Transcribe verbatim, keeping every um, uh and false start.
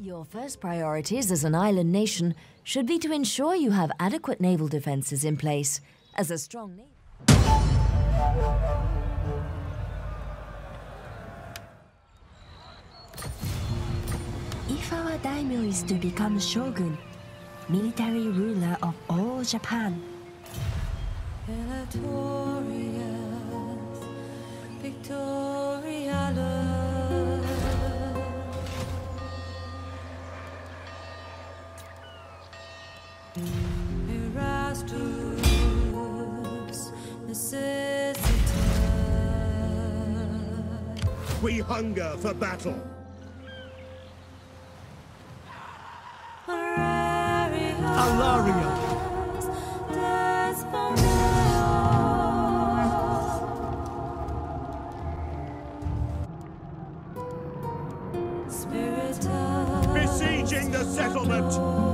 Your first priorities as an island nation should be to ensure you have adequate naval defenses in place. As a strong navy. If our daimyo is to become shogun, military ruler of all Japan, we hunger for battle. Alaria. Besieging the settlement.